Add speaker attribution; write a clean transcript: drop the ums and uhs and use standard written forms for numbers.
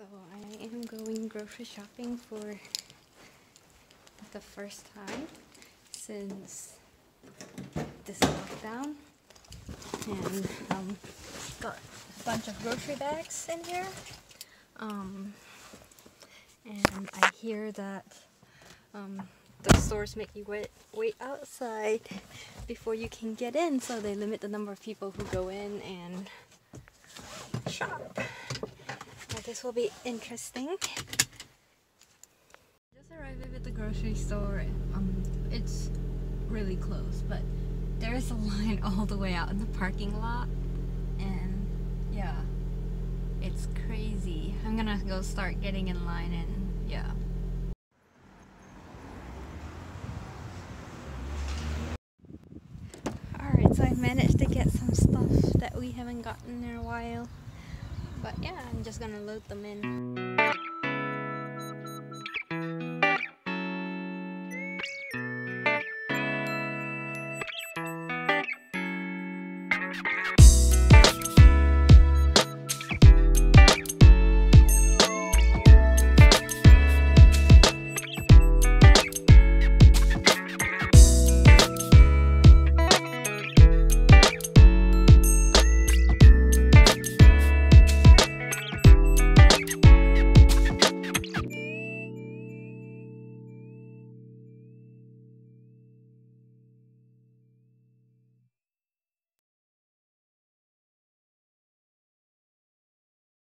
Speaker 1: So I am going grocery shopping for the first time since this lockdown, and got a bunch of grocery bags in here. And I hear that the stores make you wait outside before you can get in, so they limit the number of people who go in and shop. Now this will be interesting. Just arrived at the grocery store. It's really close, but there is a line all the way out in the parking lot, and yeah, it's crazy. I'm gonna go start getting in line, and yeah. Alright, so I managed to get some stuff that we haven't gotten in a while, but yeah, I'm just gonna load them in.